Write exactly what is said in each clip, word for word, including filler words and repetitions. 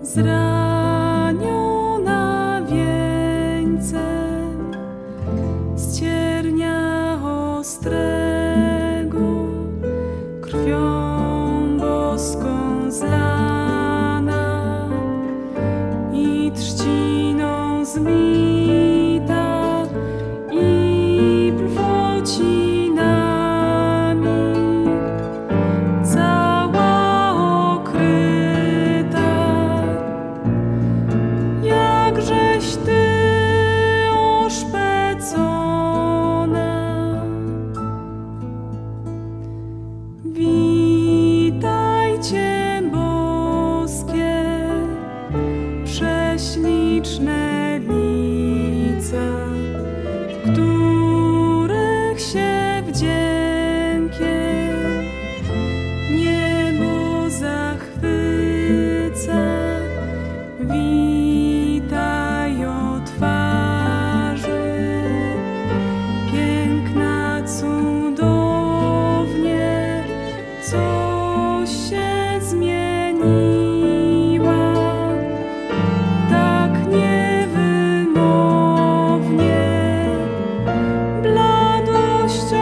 zraniona wieńcem z ciernia ostrego, krwią boską zlana i trzciną zmita i plwocinami cała okryta, jakżeś Ty oszpecona. Witajcie boskie, prześliczne lica, w których się wdziękiem niebo zachwyca. Witaj o twarzy, piękna cudownie, co się zmieniła, tak niewymownie, bladością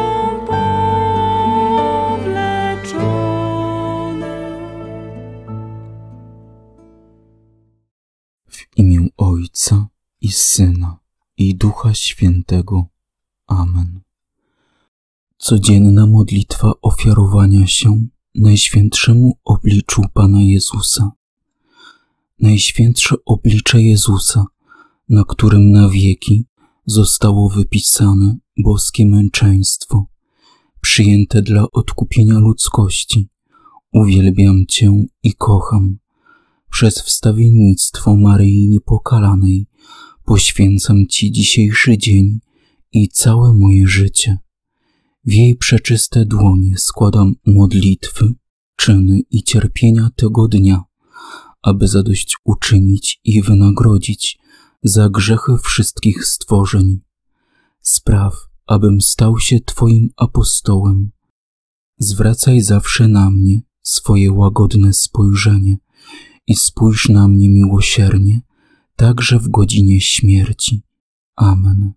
powleczona. W imię Ojca i Syna i Ducha Świętego. Amen. Codzienna modlitwa ofiarowania się Najświętszemu obliczu Pana Jezusa. Najświętsze oblicze Jezusa, na którym na wieki zostało wypisane boskie męczeństwo, przyjęte dla odkupienia ludzkości, uwielbiam Cię i kocham. Przez wstawiennictwo Maryi Niepokalanej poświęcam Ci dzisiejszy dzień i całe moje życie. W jej przeczyste dłonie składam modlitwy, czyny i cierpienia tego dnia, aby zadośćuczynić i wynagrodzić za grzechy wszystkich stworzeń. Spraw, abym stał się Twoim apostołem. Zwracaj zawsze na mnie swoje łagodne spojrzenie i spójrz na mnie miłosiernie, także w godzinie śmierci. Amen.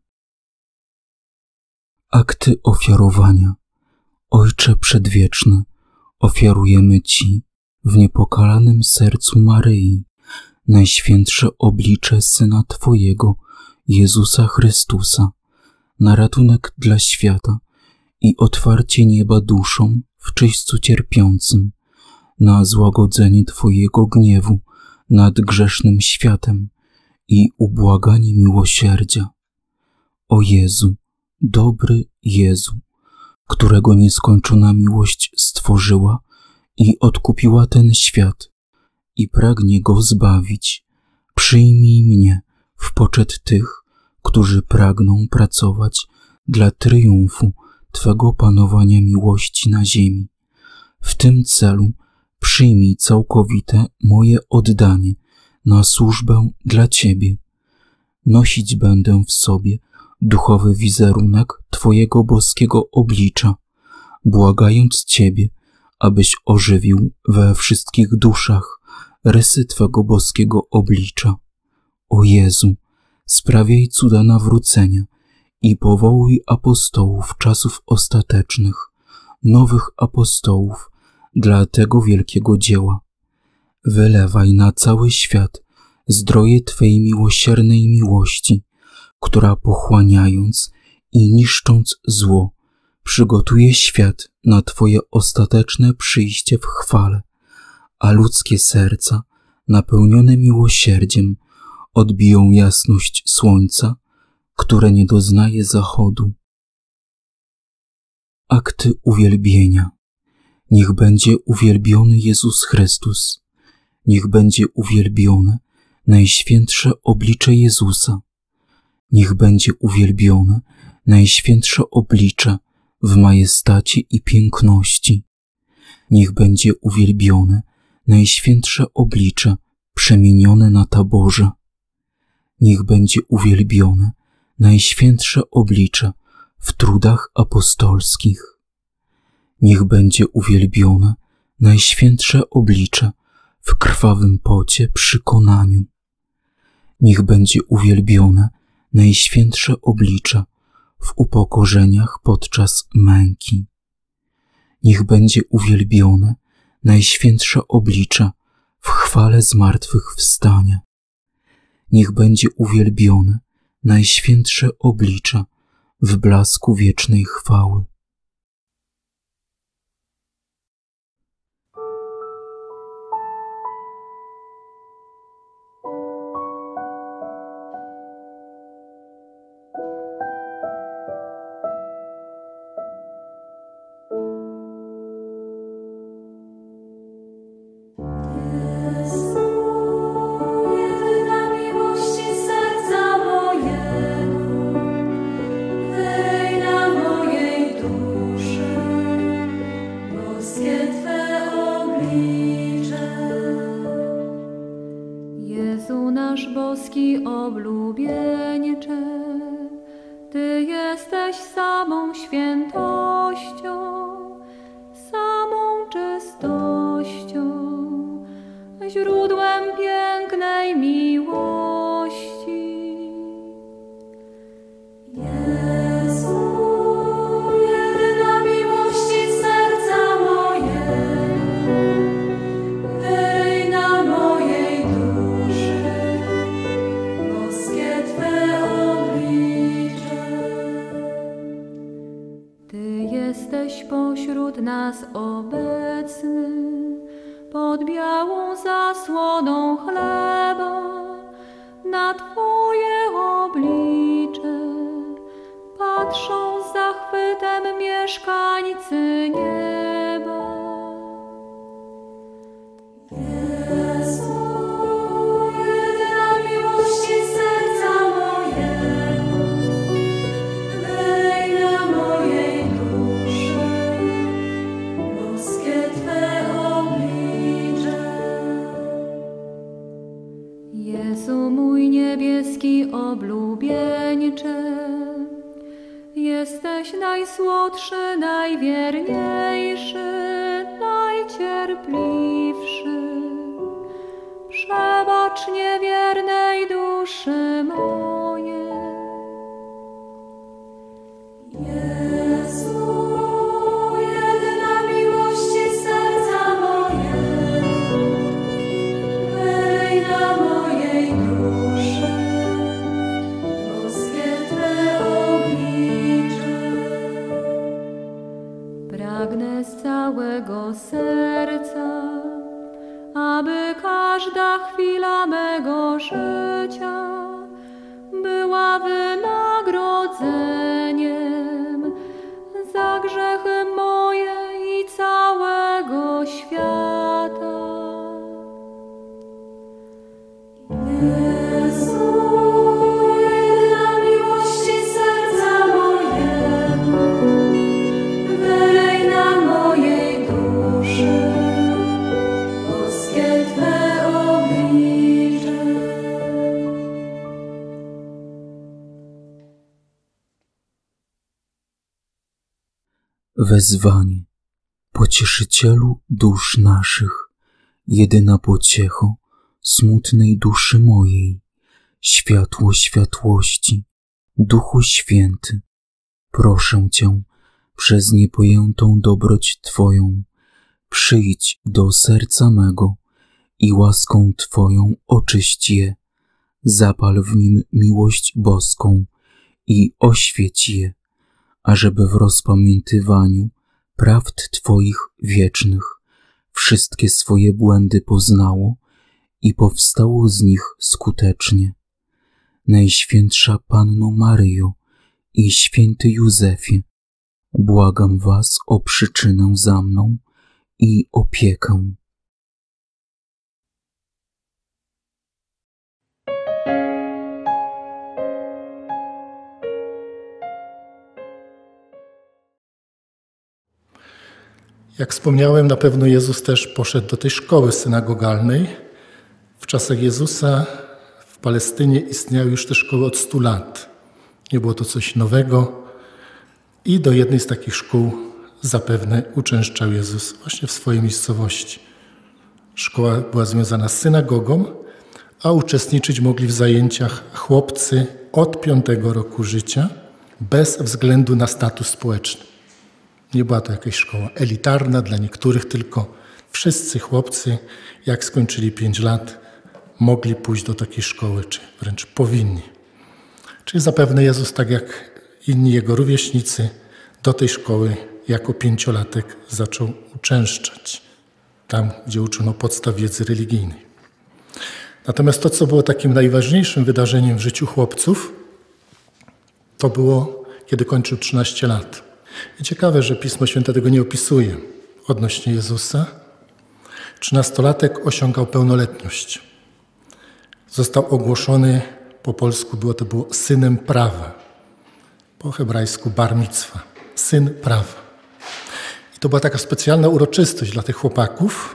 Akty ofiarowania. Ojcze Przedwieczny, ofiarujemy Ci w niepokalanym sercu Maryi najświętsze oblicze Syna Twojego, Jezusa Chrystusa, na ratunek dla świata i otwarcie nieba duszom w czyśćcu cierpiącym, na złagodzenie Twojego gniewu nad grzesznym światem i ubłaganie miłosierdzia. O Jezu, dobry Jezu, którego nieskończona miłość stworzyła i odkupiła ten świat i pragnie go zbawić, przyjmij mnie w poczet tych, którzy pragną pracować dla triumfu Twego panowania miłości na ziemi. W tym celu przyjmij całkowite moje oddanie na służbę dla Ciebie. Nosić będę w sobie duchowy wizerunek Twojego boskiego oblicza, błagając Ciebie, abyś ożywił we wszystkich duszach rysy Twego boskiego oblicza. O Jezu, sprawiaj cuda nawrócenia i powołuj apostołów czasów ostatecznych, nowych apostołów dla tego wielkiego dzieła. Wylewaj na cały świat zdroje Twej miłosiernej miłości, która pochłaniając i niszcząc zło, przygotuje świat na Twoje ostateczne przyjście w chwale, a ludzkie serca, napełnione miłosierdziem, odbiją jasność słońca, które nie doznaje zachodu. Akty uwielbienia. Niech będzie uwielbiony Jezus Chrystus. Niech będzie uwielbione najświętsze oblicze Jezusa. Niech będzie uwielbione najświętsze oblicze w majestacie i piękności. Niech będzie uwielbione najświętsze oblicze przemienione na taborze. Niech będzie uwielbione najświętsze oblicze w trudach apostolskich. Niech będzie uwielbione najświętsze oblicze w krwawym pocie przykonaniu. Niech będzie uwielbione Najświętsze oblicze w upokorzeniach podczas męki. Niech będzie uwielbione Najświętsze oblicze w chwale zmartwychwstania. Niech będzie uwielbione Najświętsze oblicze w blasku wiecznej chwały. Nasz boski oblubieńcze, Ty jesteś samą świętością, samą czystością, źródłem pięknej miłości. Jezu, jedyna miłości serca mojego, wyryj na mojej duszy boskie Twe oblicze. Ty jesteś pośród nas obecny, pod białą zasłoną chleba, na Twoje oblicze patrzą z zachwytem mieszkańcy nieba. Jezu, jedyna miłości serca mojego, wyryj na mojej duszy boskie Twe oblicze. Jezu mój niebieski oblubieńcze, jesteś najsłodszy, najwierniejszy, najcierpliwszy. Przebacz niewiernej duszy moje. Jezu, jedyna miłości serca mojego, wyryj na mojej duszy boskie Twe oblicze. Pragnę z całego serca, aby każda chwila mego życia była wynagrodzeniem za grzechy moje i całego świata. Jezu, jedyna miłości serca mojego, wyryj na mojej duszy boskie Twe oblicze. Wezwanie. Pocieszycielu dusz naszych, jedyna pociecho smutnej duszy mojej, światło światłości, Duchu Święty, proszę Cię przez niepojętą dobroć Twoją, przyjdź do serca mego i łaską Twoją oczyść je, zapal w nim miłość boską i oświeć je, ażeby w rozpamiętywaniu prawd Twoich wiecznych wszystkie swoje błędy poznało i powstało z nich skutecznie. Najświętsza Panno Maryjo i święty Józefie, błagam Was o przyczynę za mną i opiekę. Jak wspomniałem, na pewno Jezus też poszedł do tej szkoły synagogalnej. W czasach Jezusa w Palestynie istniały już te szkoły od stu lat. Nie było to coś nowego i do jednej z takich szkół zapewne uczęszczał Jezus właśnie w swojej miejscowości. Szkoła była związana z synagogą, a uczestniczyć mogli w zajęciach chłopcy od piątego roku życia bez względu na status społeczny. Nie była to jakaś szkoła elitarna dla niektórych, tylko wszyscy chłopcy, jak skończyli pięć lat, mogli pójść do takiej szkoły, czy wręcz powinni. Czyli zapewne Jezus, tak jak inni Jego rówieśnicy, do tej szkoły jako pięciolatek zaczął uczęszczać, tam gdzie uczono podstaw wiedzy religijnej. Natomiast to, co było takim najważniejszym wydarzeniem w życiu chłopców, to było, kiedy kończył trzynaście lat. I ciekawe, że Pismo Święte tego nie opisuje odnośnie Jezusa. Trzynastolatek osiągał pełnoletność. Został ogłoszony, po polsku było to było synem prawa, po hebrajsku bar micwa, syn prawa. I to była taka specjalna uroczystość dla tych chłopaków.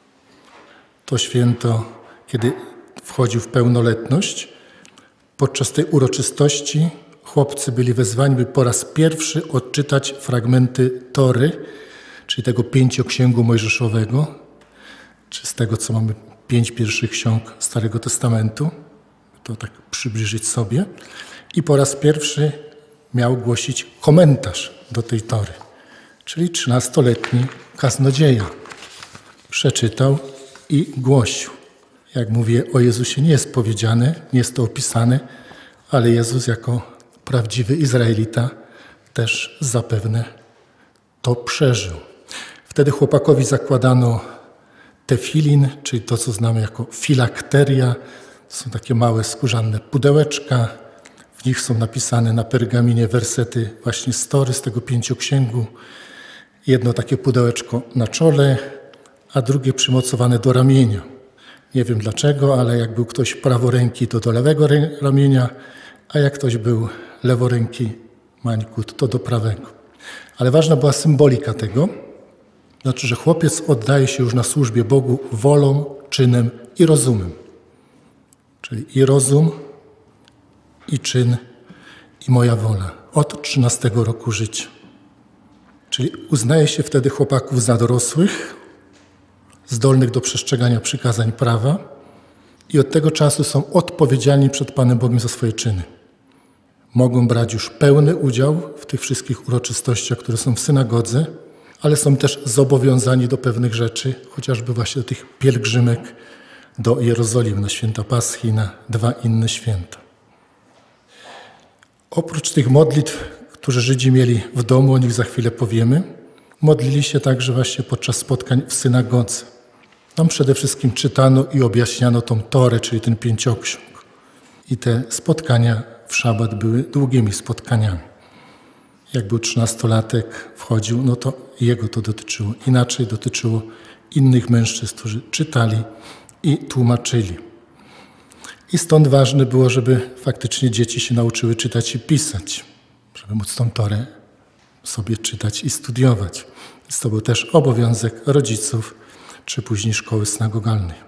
To święto, kiedy wchodził w pełnoletność, podczas tej uroczystości chłopcy byli wezwani, by po raz pierwszy odczytać fragmenty Tory, czyli tego pięcioksięgu mojżeszowego, czy z tego, co mamy pięć pierwszych ksiąg Starego Testamentu, to tak przybliżyć sobie. I po raz pierwszy miał głosić komentarz do tej Tory, czyli trzynastoletni kaznodzieja. Przeczytał i głosił. Jak mówię, o Jezusie nie jest powiedziane, nie jest to opisane, ale Jezus jako prawdziwy Izraelita też zapewne to przeżył. Wtedy chłopakowi zakładano tefilin, czyli to, co znamy jako filakteria. To są takie małe skórzane pudełeczka. W nich są napisane na pergaminie wersety właśnie z Tory, z tego pięcioksięgu. Jedno takie pudełeczko na czole, a drugie przymocowane do ramienia. Nie wiem dlaczego, ale jak był ktoś praworęki, to do lewego ramienia, a jak ktoś był leworęki mańkut, to do prawego. Ale ważna była symbolika tego, znaczy, że chłopiec oddaje się już na służbie Bogu wolą, czynem i rozumem. Czyli i rozum, i czyn, i moja wola. Od trzynastego roku życia. Czyli uznaje się wtedy chłopaków za dorosłych, zdolnych do przestrzegania przykazań prawa i od tego czasu są odpowiedzialni przed Panem Bogiem za swoje czyny. Mogą brać już pełny udział w tych wszystkich uroczystościach, które są w synagodze, ale są też zobowiązani do pewnych rzeczy, chociażby właśnie do tych pielgrzymek do Jerozolimy na święta Paschy i na dwa inne święta. Oprócz tych modlitw, które Żydzi mieli w domu, o nich za chwilę powiemy, modlili się także właśnie podczas spotkań w synagodze. Tam przede wszystkim czytano i objaśniano tą Torę, czyli ten pięcioksiąg. I te spotkania w szabat były długimi spotkaniami. Jak był trzynastolatek, wchodził, no to jego to dotyczyło. Inaczej dotyczyło innych mężczyzn, którzy czytali i tłumaczyli. I stąd ważne było, żeby faktycznie dzieci się nauczyły czytać i pisać, żeby móc tą Torę sobie czytać i studiować. Więc to był też obowiązek rodziców, czy później szkoły synagogalnej.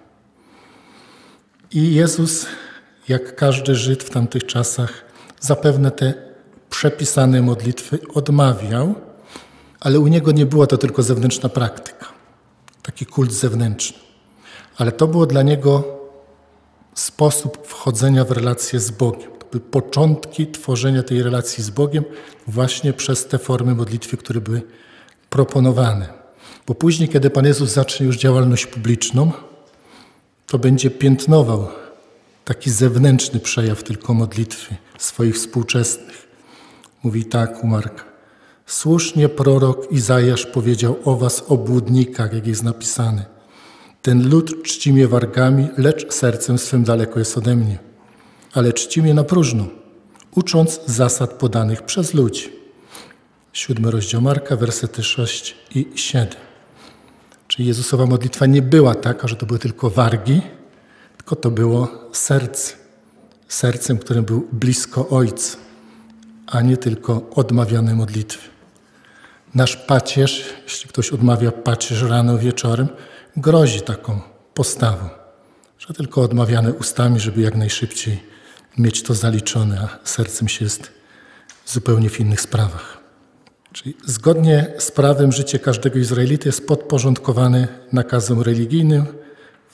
I Jezus, jak każdy Żyd w tamtych czasach, zapewne te przepisane modlitwy odmawiał, ale u Niego nie była to tylko zewnętrzna praktyka, taki kult zewnętrzny. Ale to było dla Niego sposób wchodzenia w relację z Bogiem. To były początki tworzenia tej relacji z Bogiem właśnie przez te formy modlitwy, które były proponowane. Bo później, kiedy Pan Jezus zacznie już działalność publiczną, to będzie piętnował taki zewnętrzny przejaw tylko modlitwy swoich współczesnych. Mówi tak u Marka. Słusznie prorok Izajasz powiedział o was, obłudnikach, jak jest napisane. Ten lud czci mnie wargami, lecz sercem swym daleko jest ode mnie. Ale czci mnie na próżno, ucząc zasad podanych przez ludzi. Siódmy rozdział Marka, wersety sześć i siedem. Czyli Jezusowa modlitwa nie była taka, że to były tylko wargi, tylko to było serce. Sercem, którym był blisko Ojca, a nie tylko odmawiane modlitwy. Nasz pacierz, jeśli ktoś odmawia pacierz rano, wieczorem, grozi taką postawą, że tylko odmawiane ustami, żeby jak najszybciej mieć to zaliczone, a sercem się jest zupełnie w innych sprawach. Czyli zgodnie z prawem życie każdego Izraelity jest podporządkowane nakazom religijnym,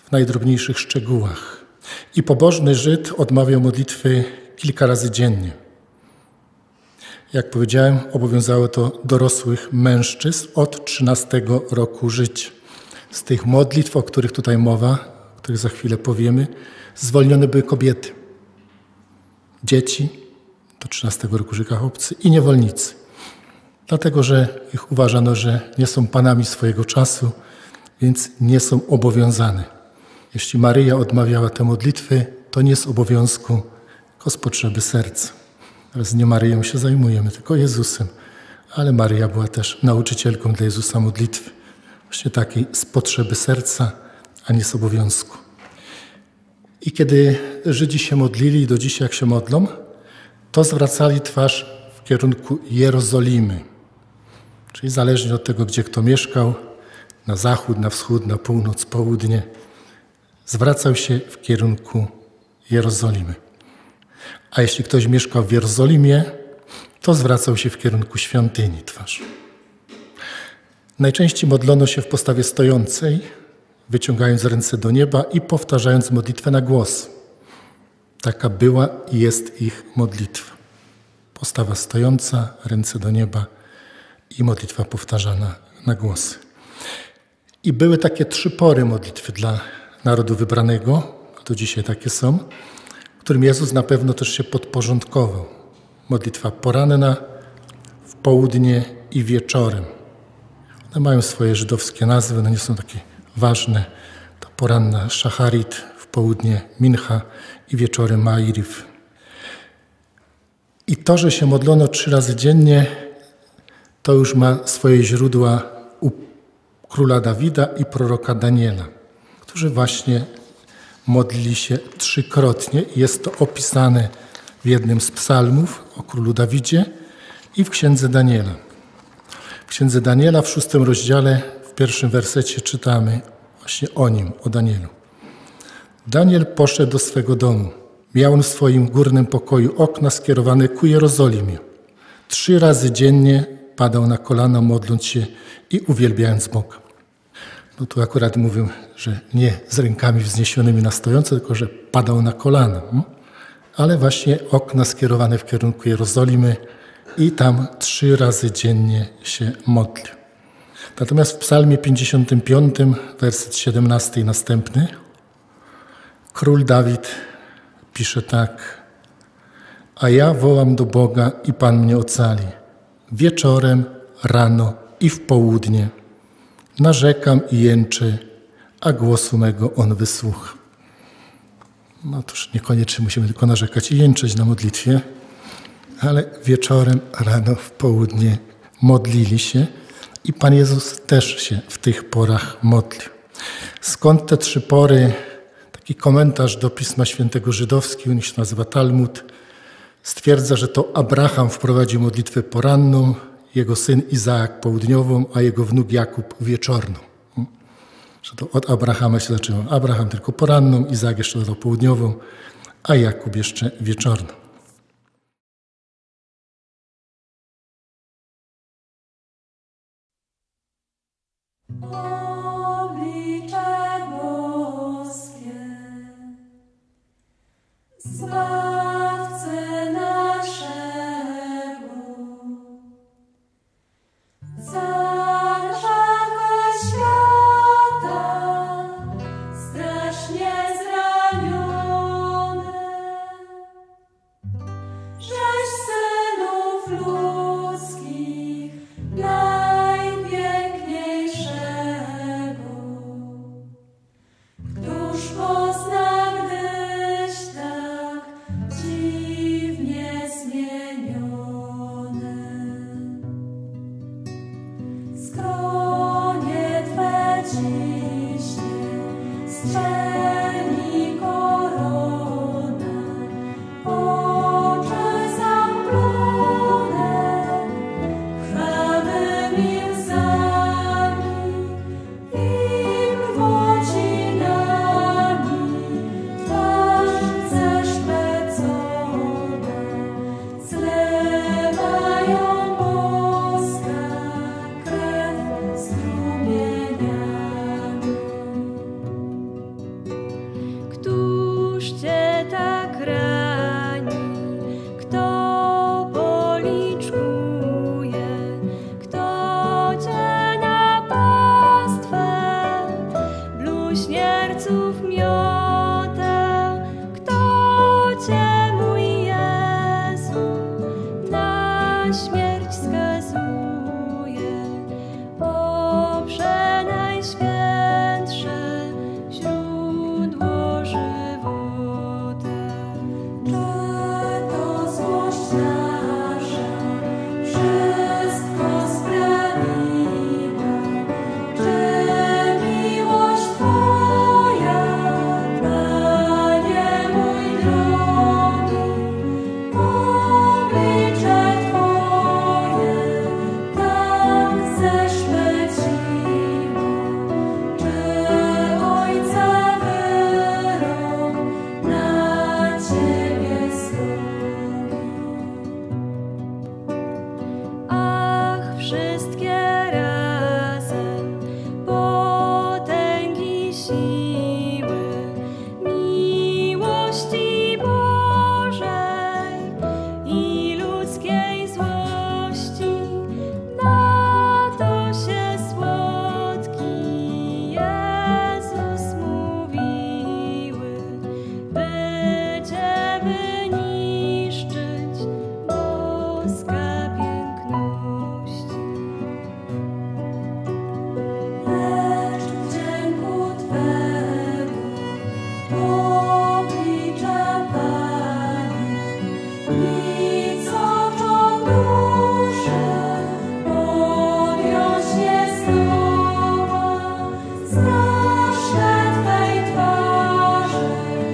w najdrobniejszych szczegółach. I pobożny Żyd odmawiał modlitwy kilka razy dziennie. Jak powiedziałem, obowiązało to dorosłych mężczyzn od trzynastego roku życia. Z tych modlitw, o których tutaj mowa, o których za chwilę powiemy, zwolnione były kobiety, dzieci do trzynastego roku życia, chłopcy i niewolnicy. Dlatego, że ich uważano, że nie są panami swojego czasu, więc nie są obowiązane. Jeśli Maryja odmawiała te modlitwy, to nie z obowiązku, tylko z potrzeby serca. Teraz nie Maryją się zajmujemy, tylko Jezusem. Ale Maryja była też nauczycielką dla Jezusa modlitwy. Właśnie takiej z potrzeby serca, a nie z obowiązku. I kiedy Żydzi się modlili, do dzisiaj jak się modlą, to zwracali twarz w kierunku Jerozolimy. Czyli zależnie od tego, gdzie kto mieszkał, na zachód, na wschód, na północ, południe, zwracał się w kierunku Jerozolimy. A jeśli ktoś mieszkał w Jerozolimie, to zwracał się w kierunku świątyni twarz. Najczęściej modlono się w postawie stojącej, wyciągając ręce do nieba i powtarzając modlitwę na głos. Taka była i jest ich modlitwa. Postawa stojąca, ręce do nieba i modlitwa powtarzana na głos. I były takie trzy pory modlitwy dla narodu wybranego, to dzisiaj takie są, którym Jezus na pewno też się podporządkował. Modlitwa poranna, w południe i wieczorem. One mają swoje żydowskie nazwy, one nie są takie ważne. To poranna szacharit, w południe mincha i wieczorem ma'ariv. I to, że się modlono trzy razy dziennie, to już ma swoje źródła u króla Dawida i proroka Daniela, którzy właśnie modlili się trzykrotnie. Jest to opisane w jednym z psalmów o królu Dawidzie i w księdze Daniela. W księdze Daniela w szóstym rozdziale, w pierwszym wersecie czytamy właśnie o nim, o Danielu. Daniel poszedł do swego domu. Miał on w swoim górnym pokoju okna skierowane ku Jerozolimie. Trzy razy dziennie padał na kolana, modląc się i uwielbiając Boga. No tu akurat mówię, że nie z rękami wzniesionymi na stojąco, tylko że padał na kolana. Ale właśnie okna skierowane w kierunku Jerozolimy i tam trzy razy dziennie się modlił. Natomiast w psalmie pięćdziesiątym piątym, werset siedemnasty i następny, król Dawid pisze tak: a ja wołam do Boga i Pan mnie ocali. Wieczorem, rano i w południe. Narzekam i jęczę, a głosu mego On wysłucha. No toż niekoniecznie musimy tylko narzekać i jęczeć na modlitwie, ale wieczorem, rano, w południe modlili się i Pan Jezus też się w tych porach modlił. Skąd te trzy pory? Taki komentarz do Pisma Świętego żydowski, on się nazywa Talmud, stwierdza, że to Abraham wprowadził modlitwę poranną, jego syn Izaak południową, a jego wnuk Jakub wieczorną. Że to od Abrahama się zaczęło. Abraham tylko poranną, Izaak jeszcze dodał południową, a Jakub jeszcze wieczorną. Oblicze boskie, Zbawcy naszego, Carza świata, strasznie zraniony, żeś synów ludzkich najpiękniejszego, któż pozna, gdyś tak dziwnie zmieniony. Skronie Twe ciśnie, strzeli Któż Cię tak rani? Kto policzkuje? Kto Cię na pastwę bluźnierców miota? Kto Cię, mój Jezu, na śmierć skazuje? O przenajświętsze źródło żywota. Czy to złość nasza wszystko sprawiła? Czy miłość Twoja, Panie mój drogi, oblicze Twoje tak ześleciło? Czy Ojca wyrok na Ciebie srogi? Ach, wszystkie razem potęgi siły miłości Bożej i ludzkiej złości, na to się słodki Jezus mówiły, by Cię wyniszczyć boska piękności. Lecz wdzięku Twego oblicza, Panie, nicoczą duszę podjąć nie zdoła. Straszne Twej twarzy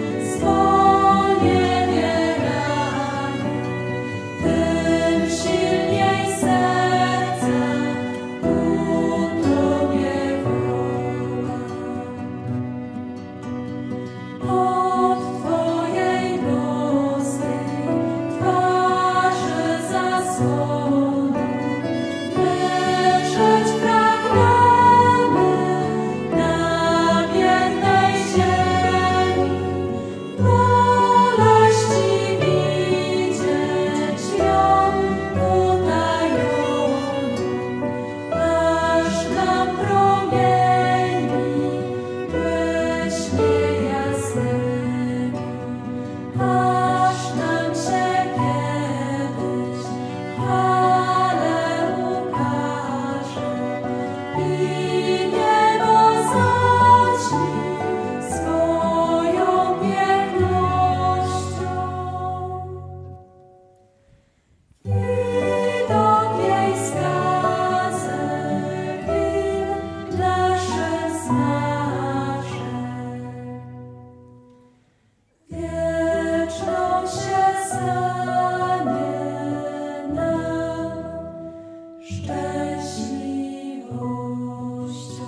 sponiewieranie, tym silniej serce ku Tobie woła. Od Twojej boskiej twarzy zasłony leżeć pragniemy na biednej ziemi, boleści widzieć ją utajoną, aż nam promieni błyśnie jasnymi, aż nam się kiedyś chwale ukaże i niebo zaćmi swoją pięknością. Widok jej skazek win naszych zmarzeń wieczną się stanie nam szczęśliwością.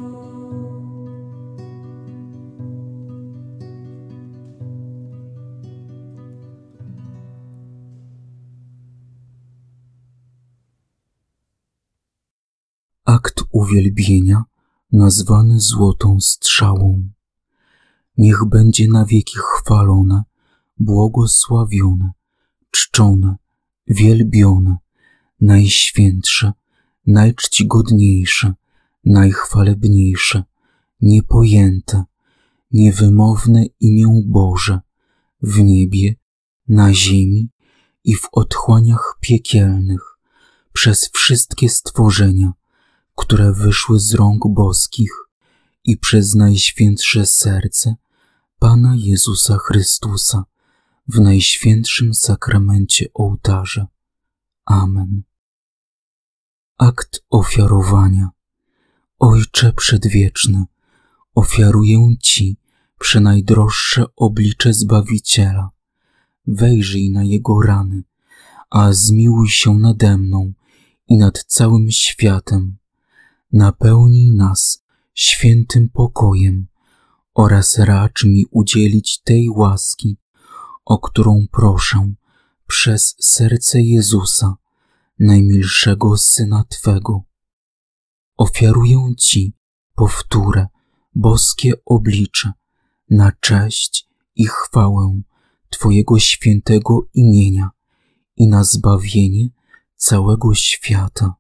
Akt uwielbienia nazwany złotą strzałą. Niech będzie na wieki chwalone, błogosławione, czczone, wielbione, najświętsze, najczcigodniejsze, najchwalebniejsze, niepojęte, niewymowne imię Boże w niebie, na ziemi i w otchłaniach piekielnych przez wszystkie stworzenia, które wyszły z rąk boskich i przez najświętsze serce Pana Jezusa Chrystusa w najświętszym sakramencie ołtarza. Amen. Akt ofiarowania. Ojcze Przedwieczny, ofiaruję Ci przenajdroższe oblicze Zbawiciela. Wejrzyj na Jego rany, a zmiłuj się nade mną i nad całym światem. Napełnij nas świętym pokojem oraz racz mi udzielić tej łaski, o którą proszę przez serce Jezusa, najmilszego Syna Twego. Ofiaruję Ci, powtórę, boskie oblicze, na cześć i chwałę Twojego świętego imienia i na zbawienie całego świata.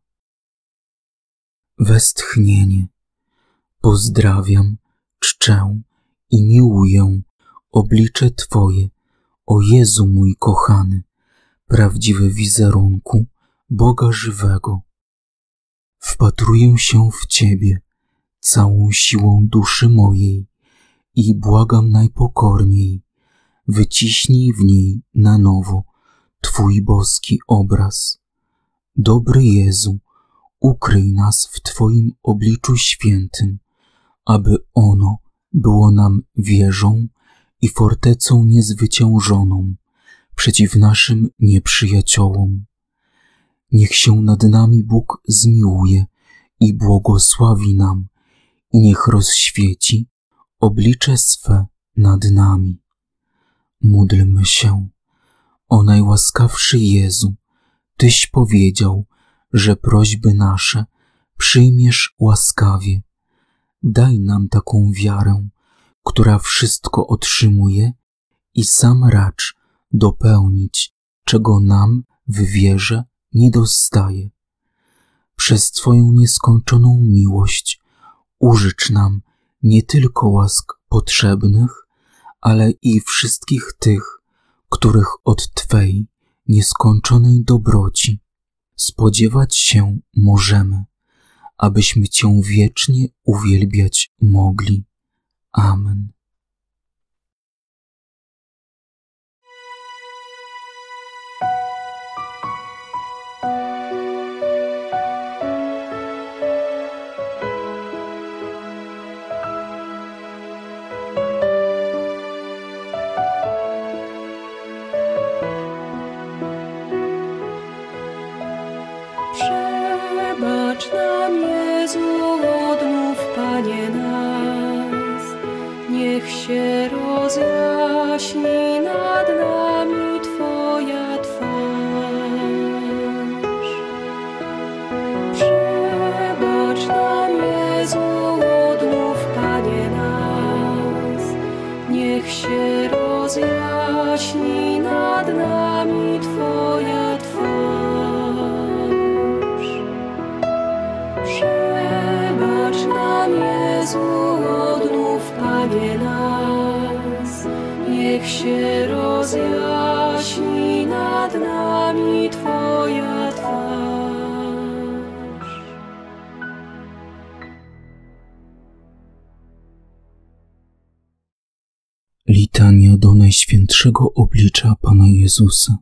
Westchnienie. Pozdrawiam, czczę i miłuję oblicze Twoje, o Jezu mój kochany, prawdziwy wizerunku Boga żywego. Wpatruję się w Ciebie całą siłą duszy mojej i błagam najpokorniej, wyciśnij w niej na nowo Twój boski obraz. Dobry Jezu, ukryj nas w Twoim obliczu świętym, aby ono było nam wieżą i fortecą niezwyciężoną przeciw naszym nieprzyjaciołom. Niech się nad nami Bóg zmiłuje i błogosławi nam i niech rozświeci oblicze swe nad nami. Módlmy się. O najłaskawszy Jezu, Tyś powiedział, że prośby nasze przyjmiesz łaskawie. Daj nam taką wiarę, która wszystko otrzymuje i sam racz dopełnić, czego nam w wierze nie dostaje. Przez Twoją nieskończoną miłość użycz nam nie tylko łask potrzebnych, ale i wszystkich tych, których od Twej nieskończonej dobroci spodziewać się możemy, abyśmy Cię wiecznie uwielbiać mogli. Amen. Przebacz nam, Jezu, odmów, Panie nas. Niech się rozjaśni nad nami Twoja twarz. Przebacz nam, Jezu, odmów, Panie nas. Niech się rozjaśni nad nami Twoja twarz. Przebacz nam, Jezu, odnów, Panie nas. Niech się rozjaśni nad nami Twoja twarz. Litania do Najświętszego Oblicza Pana Jezusa.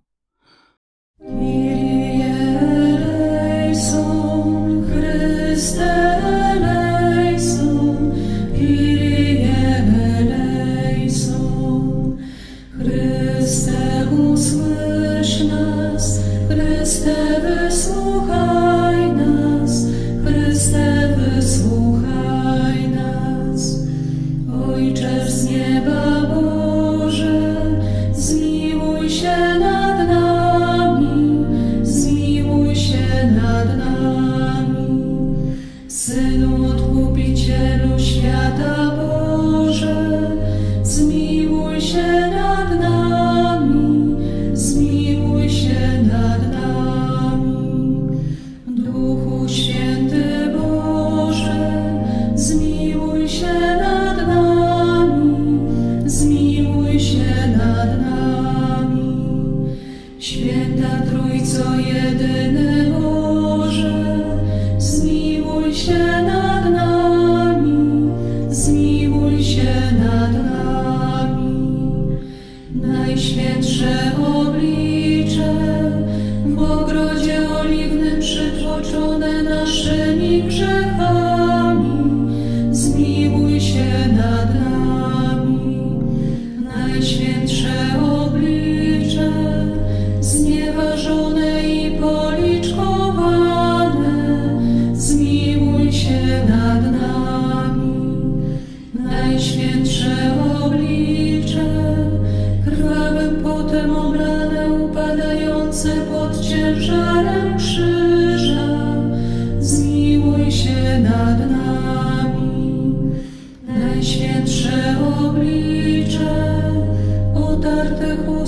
Najświętsze oblicze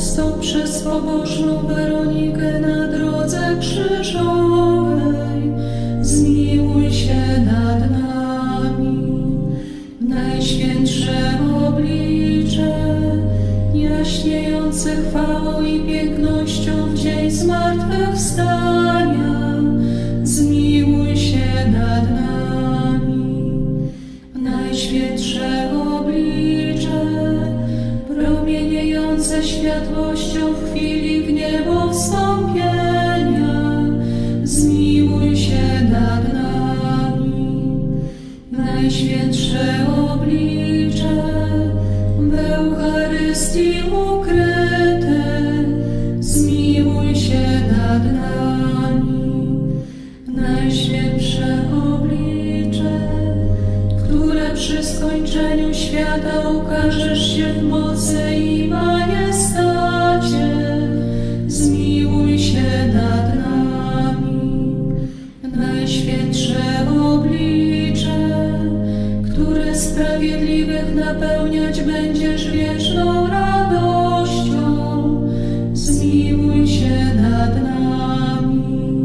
Wstąp przez pobożną Weronikę na drodze krzyżowej, zmiłuj się nad nami. Najświętsze oblicze, jaśniejące chwałą i pięknością w dzień zmartwychwstania, zmiłuj się nad nami. Najświętsze oblicze, promieniejące światłością w chwili w niebo wstąpienia, zmiłuj się nad nami. Najświętsze oblicze, w Eucharystii ukryte, zmiłuj się nad nami. Najświętsze oblicze, które przy skończeniu świata ukażesz się w mocy i majestacie, zmiłuj się nad nami. Najświętsze oblicze, które sprawiedliwych napełniać będziesz wieczną radością, zmiłuj się nad nami.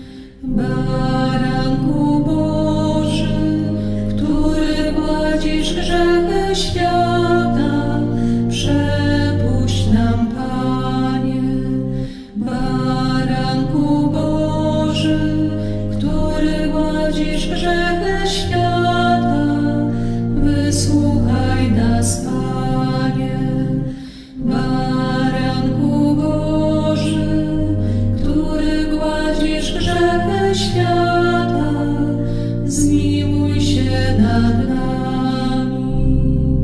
Baranku Boży, który gładzisz grzechy świata, przepuść nam, Panie. Baranku Boży, który gładzisz grzechy świata, wysłuchaj nas, Panie. Baranku Boży, który gładzisz grzechy świata, zmiłuj się nad nami.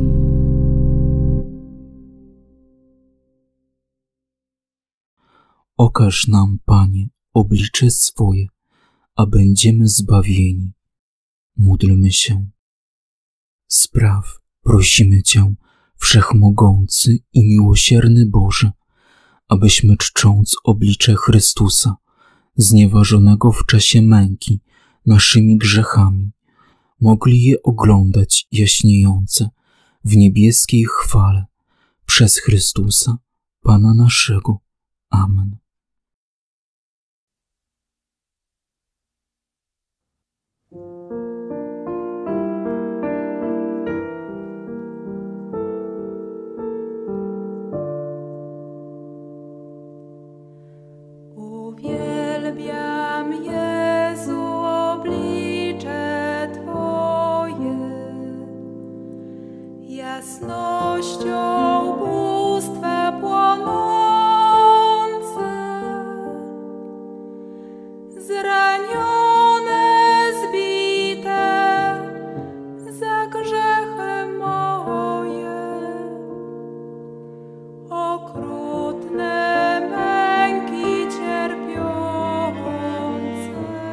Okaż nam, Panie, oblicze swoje, a będziemy zbawieni. Módlmy się. Spraw, prosimy Cię, Wszechmogący i miłosierny Boże, abyśmy czcząc oblicze Chrystusa, znieważonego w czasie męki naszymi grzechami, mogli je oglądać jaśniejące w niebieskiej chwale przez Chrystusa, Pana naszego. Amen. Uwielbiam Jezu oblicze Twoje, jasnością bóstwa płonące, zranione, zbite za grzechy moje, okrutne męki cierpiące.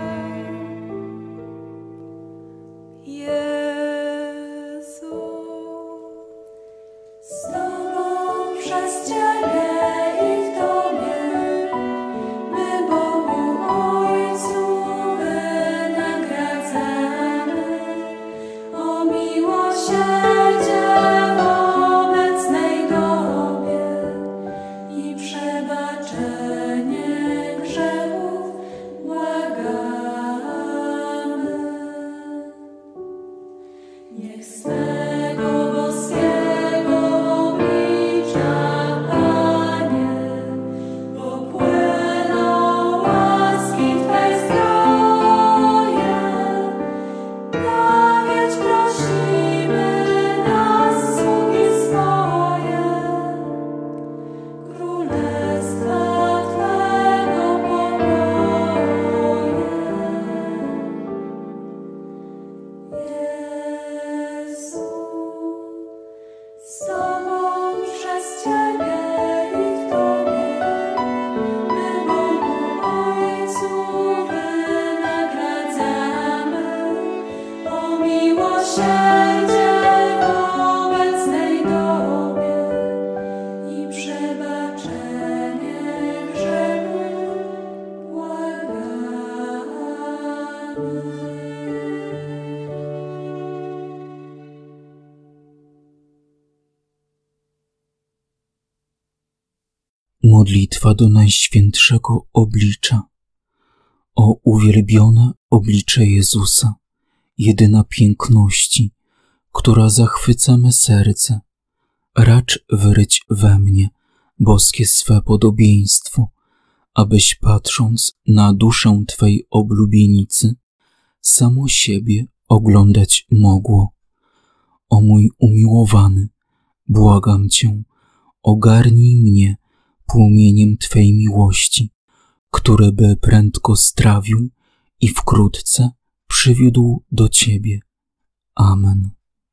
Jezu, Z Tobą, przez Ciebie i w Tobie, my Bogu Ojcu wynagradzamy o miłosierdzie w obecnej dobie i przebaczenie grzechów błagamy. Niech swego boskiego oblicza Pan Modlitwa do Najświętszego Oblicza. O uwielbione oblicze Jezusa, jedyna piękności, która zachwyca me serce, racz wyryć we mnie boskie swe podobieństwo, abyś patrząc na duszę Twej oblubienicy, samo siebie oglądać mogło. O mój umiłowany, błagam Cię, ogarnij mnie płomieniem Twej miłości, który by prędko strawił i wkrótce przywiódł do Ciebie. Amen.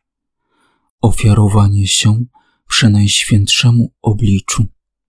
Ofiarowanie się Przenajświętszemu Obliczu.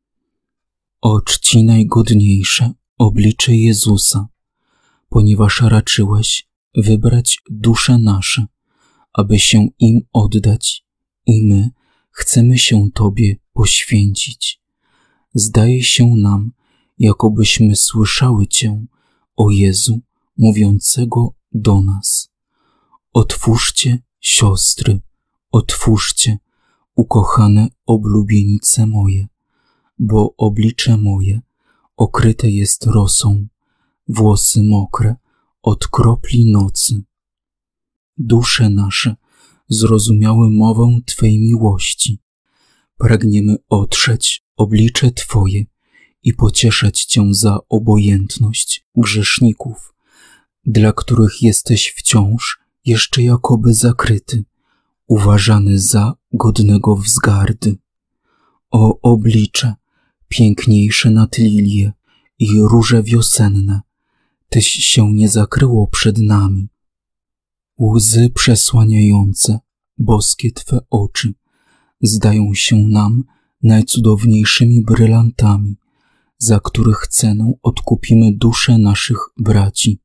O czci najgodniejsze oblicze Jezusa, ponieważ raczyłeś wybrać dusze nasze, aby się im oddać, i my chcemy się Tobie poświęcić. Zdaje się nam, jakobyśmy słyszały Cię, o Jezu, mówiącego do nas. Otwórzcie, siostry, otwórzcie, ukochane oblubienice moje, bo oblicze moje okryte jest rosą, włosy mokre od kropli nocy. Dusze nasze zrozumiały mowę Twej miłości. Pragniemy otrzeć oblicze Twoje i pocieszać Cię za obojętność grzeszników, dla których jesteś wciąż jeszcze jakoby zakryty, uważany za godnego wzgardy. O oblicze, piękniejsze nad lilie i róże wiosenne, Tyś się nie zakryło przed nami. Łzy przesłaniające boskie Twe oczy zdają się nam najcudowniejszymi brylantami, za których cenę odkupimy dusze naszych braci.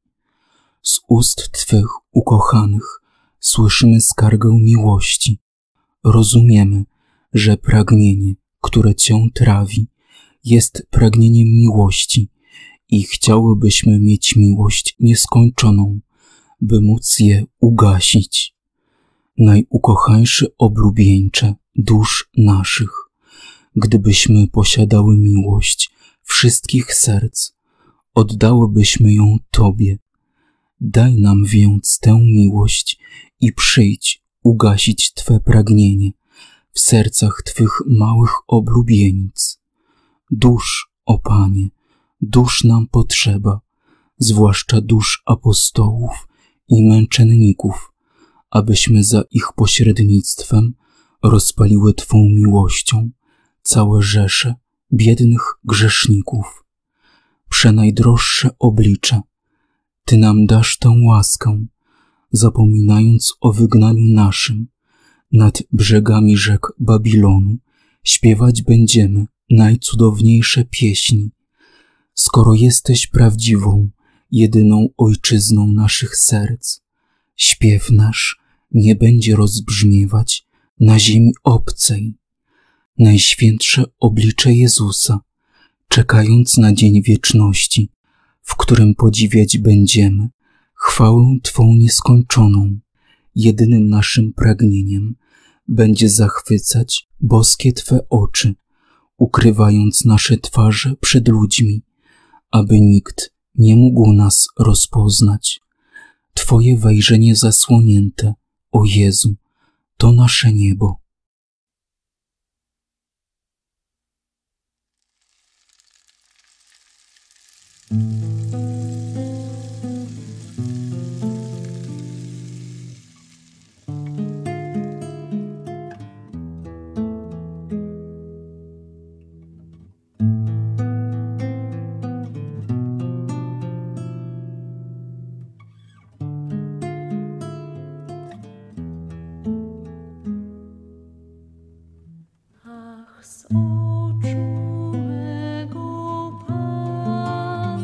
Z ust Twych ukochanych słyszymy skargę miłości. Rozumiemy, że pragnienie, które Cię trawi, jest pragnieniem miłości i chciałybyśmy mieć miłość nieskończoną, by móc je ugasić. Najukochańszy oblubieńcze dusz naszych, gdybyśmy posiadały miłość wszystkich serc, oddałybyśmy ją Tobie. Daj nam więc tę miłość i przyjdź ugasić Twe pragnienie w sercach Twych małych oblubienic. Dusz, o Panie, dusz nam potrzeba, zwłaszcza dusz apostołów i męczenników, abyśmy za ich pośrednictwem rozpaliły Twą miłością całe rzesze biednych grzeszników. Przenajdroższe oblicze, Ty nam dasz tę łaskę, zapominając o wygnaniu naszym, nad brzegami rzek Babilonu śpiewać będziemy najcudowniejsze pieśni. Skoro jesteś prawdziwą, jedyną ojczyzną naszych serc, śpiew nasz nie będzie rozbrzmiewać na ziemi obcej. Najświętsze oblicze Jezusa, czekając na dzień wieczności, w którym podziwiać będziemy chwałę Twą nieskończoną, jedynym naszym pragnieniem będzie zachwycać boskie Twe oczy, ukrywając nasze twarze przed ludźmi, aby nikt nie mógł nas rozpoznać. Twoje wejrzenie zasłonięte, o Jezu, to nasze niebo. Ach, z oczu mego Pana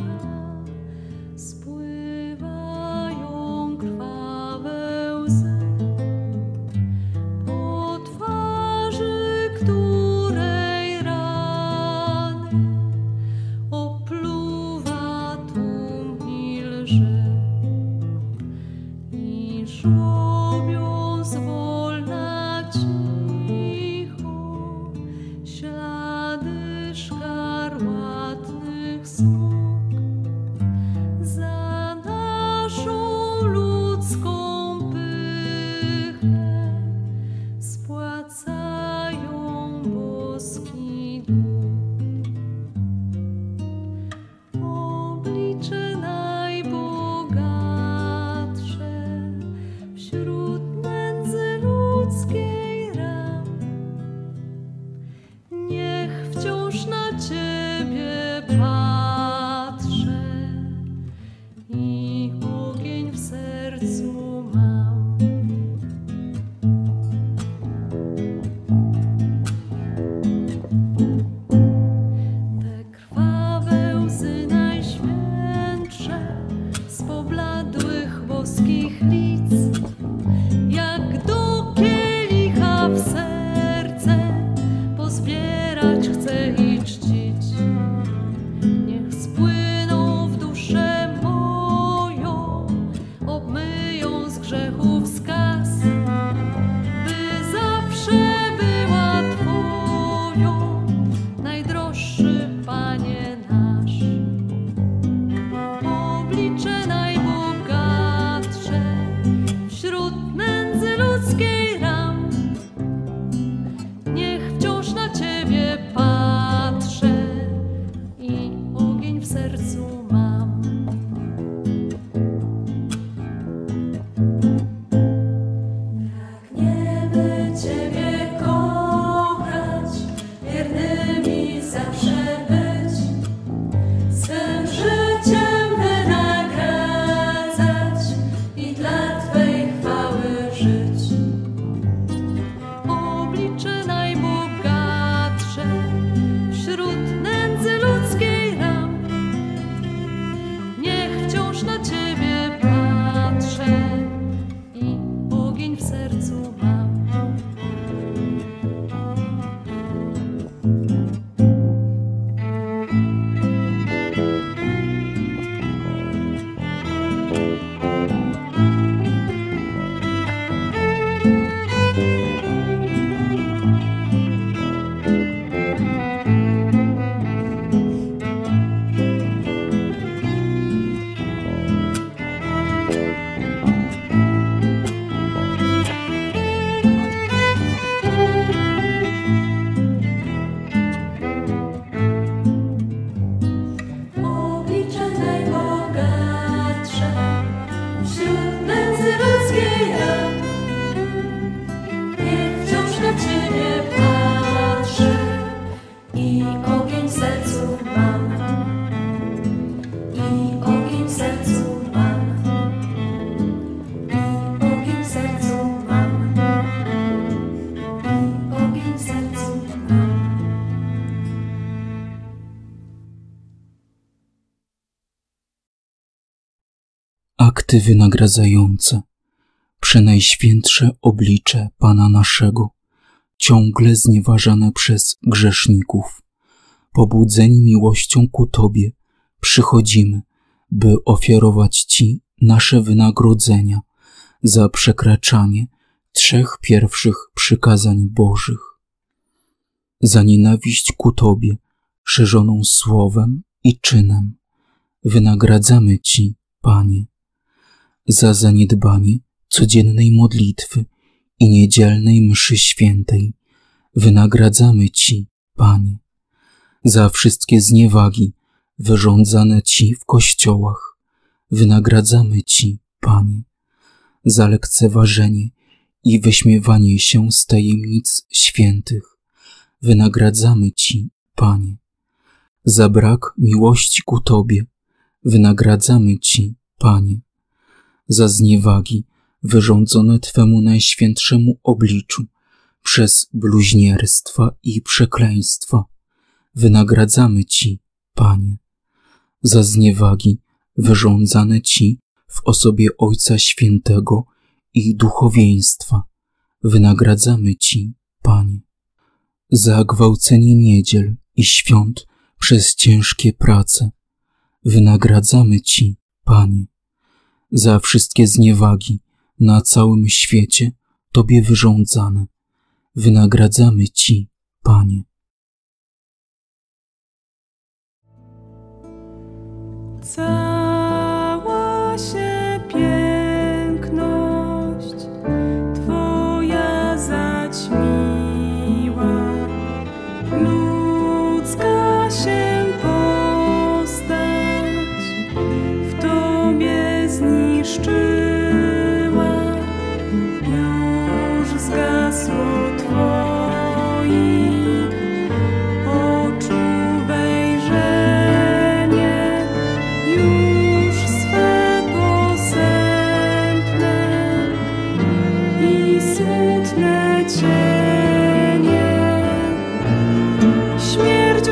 spływają krwawe łzy, po twarzy której rany opluwa tłum i lży, i żłobią zwolna cicho ślad Oblicze najbogatsze wśród nędzy ludzkiej ja, niech wciąż na Ciebie patrzę i ogień w sercu mam, i ogień w sercu mam, i ogień w sercu mam, i ogień w sercu mam. Akty wynagradzające, przenajświętsze oblicze Pana naszego, ciągle znieważane przez grzeszników. Pobudzeni miłością ku Tobie, przychodzimy, by ofiarować Ci nasze wynagrodzenia za przekraczanie trzech pierwszych przykazań Bożych. Za nienawiść ku Tobie, szerzoną słowem i czynem, wynagradzamy Ci, Panie. Za zaniedbanie codziennej modlitwy i niedzielnej mszy świętej wynagradzamy Ci, Panie. Za wszystkie zniewagi wyrządzane Ci w kościołach wynagradzamy Ci, Panie. Za lekceważenie i wyśmiewanie się z tajemnic świętych wynagradzamy Ci, Panie. Za brak miłości ku Tobie wynagradzamy Ci, Panie. Za zniewagi wyrządzone Twemu najświętszemu obliczu przez bluźnierstwa i przekleństwa wynagradzamy Ci, Panie. Za zniewagi wyrządzane Ci w osobie Ojca Świętego i duchowieństwa wynagradzamy Ci, Panie. Za gwałcenie niedziel i świąt przez ciężkie prace wynagradzamy Ci, Panie. Za wszystkie zniewagi na całym świecie Tobie wyrządzane wynagradzamy Ci, Panie. Cała się piękność Twoja zaćmiła, ludzka się postać w Tobie zniszczyła, już zgasło Twoich oczu wejrzenie, już swe posępne i smutne cienie. Śmierć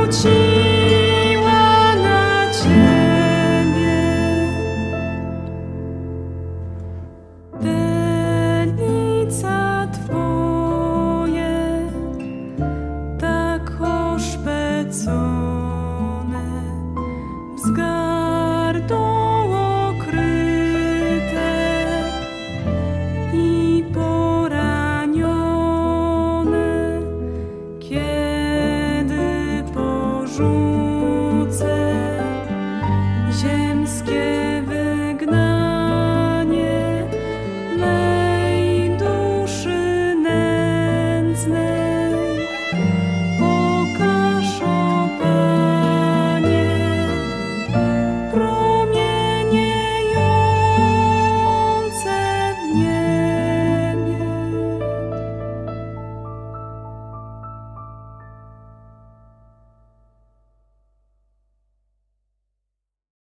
rzuciła na Ciebie. Dennica Twoje tak oszpecone, wzgardą okryte i poranione, kiedy porzucone